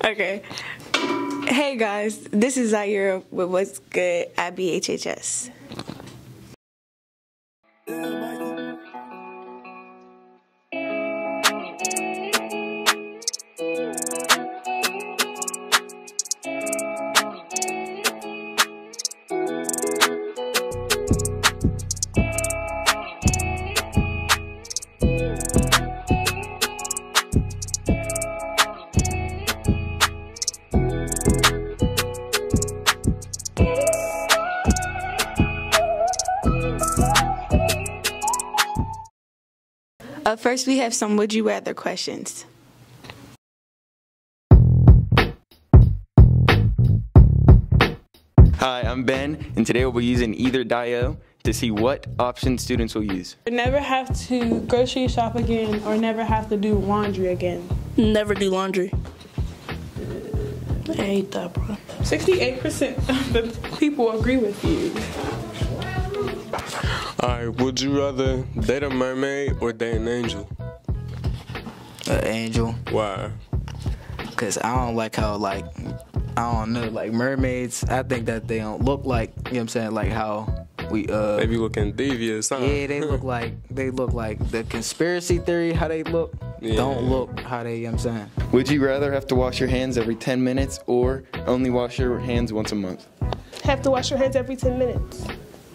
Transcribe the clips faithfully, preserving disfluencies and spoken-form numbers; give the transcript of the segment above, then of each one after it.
Okay. Hey guys, this is Zaire with What's Good at B H H S. Uh, first, we have some Would You Rather questions. Hi, I'm Ben, and today we'll be using either dio to see what option students will use. Never have to grocery shop again or never have to do laundry again. Never do laundry. I hate that, bro. sixty-eight percent of the people agree with you. Alright, would you rather date a mermaid or date an angel? An angel. Why? Cause I don't like how, like, I don't know, like mermaids, I think that they don't look like, you know what I'm saying, like how we uh They be looking devious, huh? yeah, they look like they look like the conspiracy theory, how they look Yeah. don't look how they, you know what I'm saying. Would you rather have to wash your hands every ten minutes or only wash your hands once a month? Have to wash your hands every ten minutes.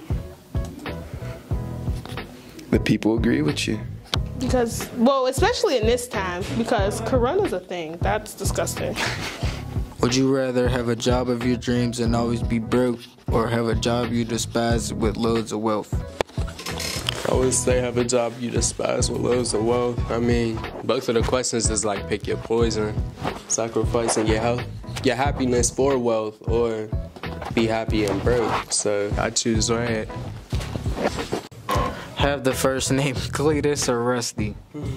The people agree with you. Because, well, especially in this time, because corona's a thing. That's disgusting. Would you rather have a job of your dreams and always be broke or have a job you despise with loads of wealth? I would say have a job you despise with loads of wealth. I mean, both of the questions is like pick your poison, sacrificing your health, your happiness for wealth, or be happy and broke. So I choose right. Have the first name Cletus or Rusty?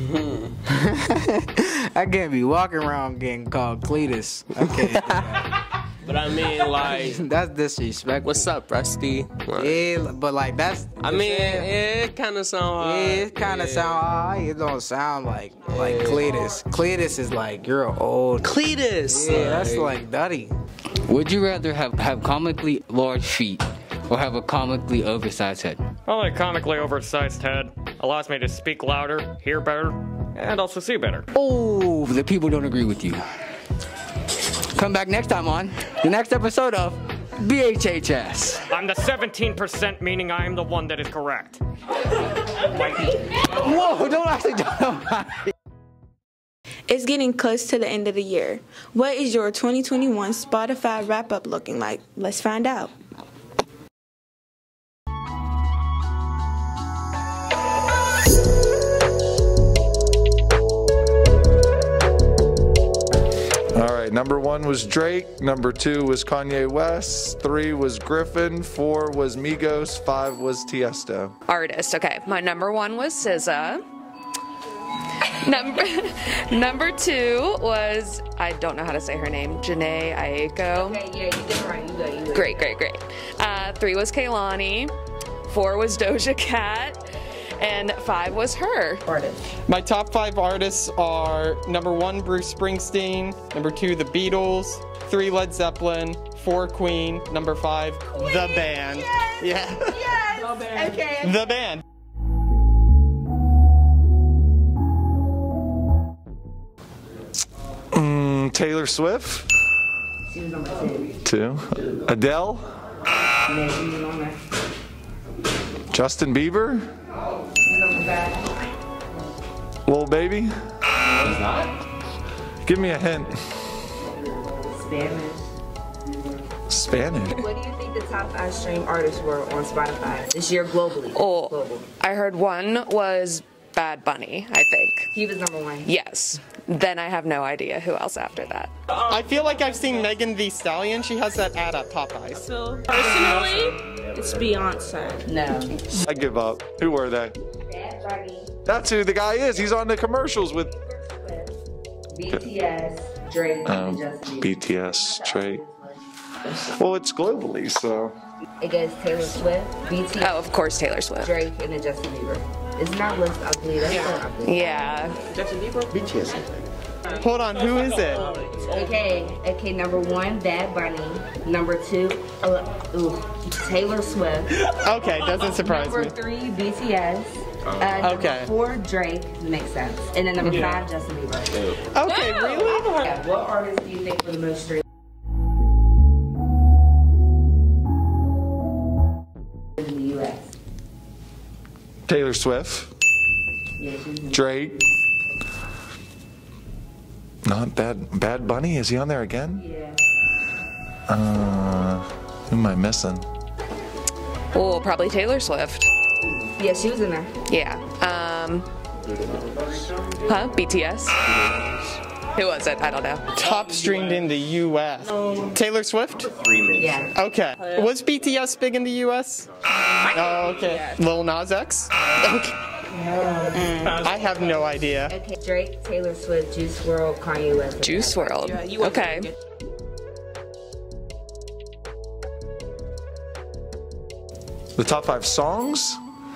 I can't be walking around getting called Cletus. I can't do that. But I mean, like, That's disrespectful. what's up, Rusty? Like, Yeah, but like that's. I mean, yeah, it kind of sound hard. Yeah, it kind of sound alright. It don't sound like like Cletus. Cletus is like you're an old. Cletus. Yeah, that's like Duddy. Would you rather have, have comically large feet or have a comically oversized head? Well, a comically oversized head allows me to speak louder, hear better, and also see better. Oh, the people don't agree with you. Come back next time on the next episode of B H H S. I'm the seventeen percent, meaning I am the one that is correct. Whoa, don't actually don't. It's getting close to the end of the year. What is your twenty twenty-one Spotify wrap-up looking like? Let's find out. All right, number one was Drake, number two was Kanye West, three was Griffin, four was Migos, five was Tiesto. Artist, okay. My number one was S Z A. Number number two was, I don't know how to say her name, Janae Aiko. Okay, yeah, you did it right. You good, you good. Great, great, great. Uh, three was Kehlani. Four was Doja Cat. And five was her. Artist. My top five artists are number one, Bruce Springsteen, number two, The Beatles, three, Led Zeppelin, four, Queen, number five, Queen, The Band. Yes, Yeah. yes. The Band. Okay. The Band. Mm, Taylor Swift. She was number two. Two. Adele. Yeah, she was number Justin Bieber. number five. Lil Baby. Give me a hint. Spanish. Spanish. What do you think the top five stream artists were on Spotify this year globally? Oh, Global. I heard one was Bad Bunny, I think. He was number one. Yes. Then I have no idea who else after that. I feel like I've seen Megan Thee Stallion. She has that ad at Popeyes. So, personally, it's Beyonce. No. I give up. Who were they? That's who the guy is. He's on the commercials with B T S, Drake, um, and Justin Bieber. B T S, Drake. Well, it's globally, so. It goes Taylor Swift, B T S, Oh, of course, Taylor Swift. Drake, and then Justin Bieber. It's not list ugly. That's so ugly. Yeah. Justin Bieber? B T S. Hold on, who is it? Okay, okay, number one, Bad Bunny. Number two, uh, ooh, Taylor Swift. Okay, doesn't surprise number me. Number three, B T S. Uh, number Okay. four, Drake. Makes sense. And then number five, Justin Bieber. Okay, really? Yeah, what artist do you think for the most streams in the U S? Taylor Swift. Yeah, she's in- Drake. Not Bad Bad Bunny. Is he on there again? Yeah. Uh, who am I missing? Oh, probably Taylor Swift. Yeah, she was in there. Yeah. Um. Huh? B T S. Who was it? I don't know. Top streamed in the U S. Taylor Swift? Yeah. Okay. Was B T S big in the U S? Oh, okay. Lil Nas X? Okay. I have no idea. Okay, Drake, Taylor Swift, Juice world, Kanye West. Juice world. Okay. The top five songs?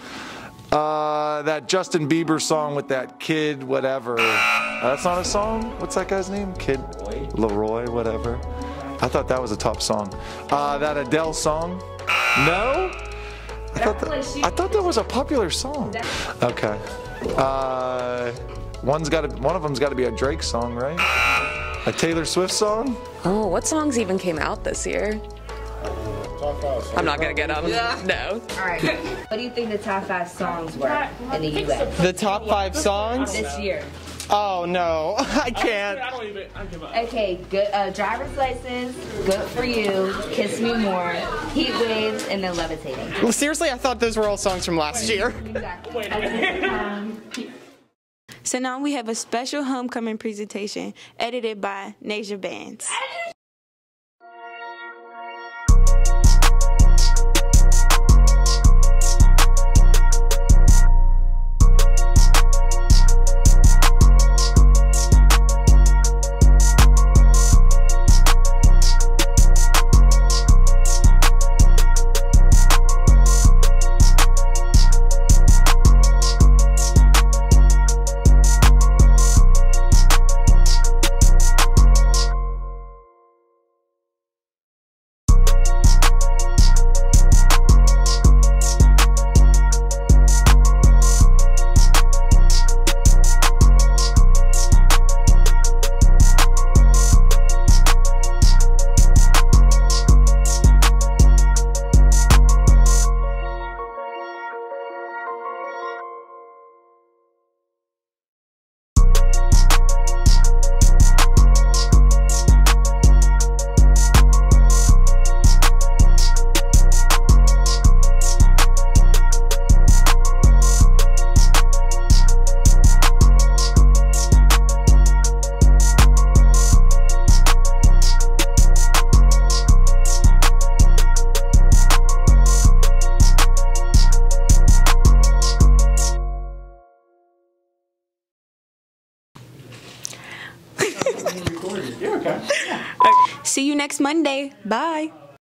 Uh, that Justin Bieber song with that kid, whatever. Uh, that's not a song? What's that guy's name? Kid Leroy, whatever. I thought that was a top song. Uh, that Adele song? No? I thought that, I thought that was a popular song. Okay. Uh, one's got to, one of them's got to be a Drake song, right? A Taylor Swift song? Oh, what songs even came out this year? I'm not gonna get them. No. All right. What do you think the top five songs were in the U S The top five songs? this year? Oh no, I can't. Okay, good. Uh, driver's license, good for you. Kiss me more. Heat waves, and then levitating. Well, seriously, I thought those were all songs from last year. Exactly. Um, So now we have a special homecoming presentation edited by Nasia Bands. See you next Monday. Bye.